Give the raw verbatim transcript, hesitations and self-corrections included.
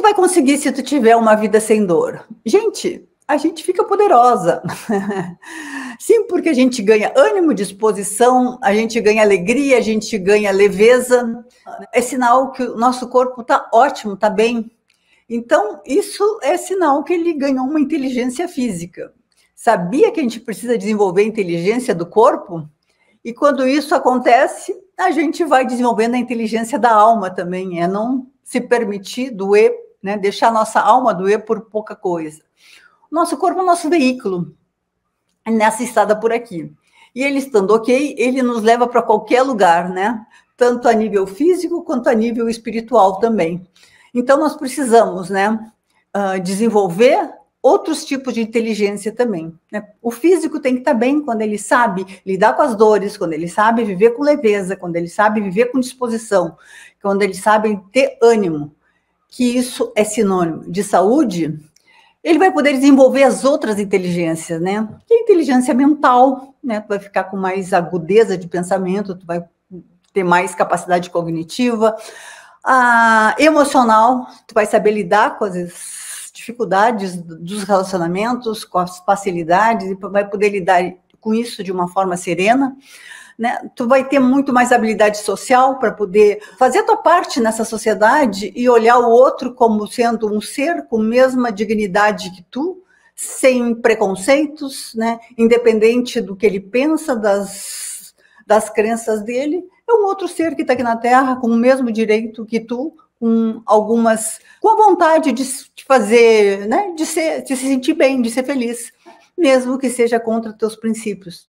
tu vai conseguir se tu tiver uma vida sem dor? Gente, a gente fica poderosa. Sim, porque a gente ganha ânimo, disposição, a gente ganha alegria, a gente ganha leveza. É sinal que o nosso corpo está ótimo, está bem. Então, isso é sinal que ele ganhou uma inteligência física. Sabia que a gente precisa desenvolver a inteligência do corpo? E quando isso acontece, a gente vai desenvolvendo a inteligência da alma também, é não se permitir doer, né? Deixar a nossa alma doer por pouca coisa. Nosso corpo é o nosso veículo nessa estrada por aqui. E ele estando ok, ele nos leva para qualquer lugar, né? Tanto a nível físico quanto a nível espiritual também. Então, nós precisamos, né, desenvolver outros tipos de inteligência também, né? O físico tem que estar bem quando ele sabe lidar com as dores, quando ele sabe viver com leveza, quando ele sabe viver com disposição, quando ele sabe ter ânimo, que isso é sinônimo de saúde. Ele vai poder desenvolver as outras inteligências, né? Que é a inteligência mental, né? Tu vai ficar com mais agudeza de pensamento, tu vai ter mais capacidade cognitiva. A emocional, tu vai saber lidar com as dificuldades dos relacionamentos, com as facilidades, e vai poder lidar com isso de uma forma serena, né? Tu vai ter muito mais habilidade social para poder fazer a tua parte nessa sociedade e olhar o outro como sendo um ser com a mesma dignidade que tu, sem preconceitos, né? Independente do que ele pensa, das, das crenças dele, é um outro ser que está aqui na Terra com o mesmo direito que tu, com algumas, com a vontade de, de fazer, né? De ser, de se sentir bem, de ser feliz, mesmo que seja contra teus princípios.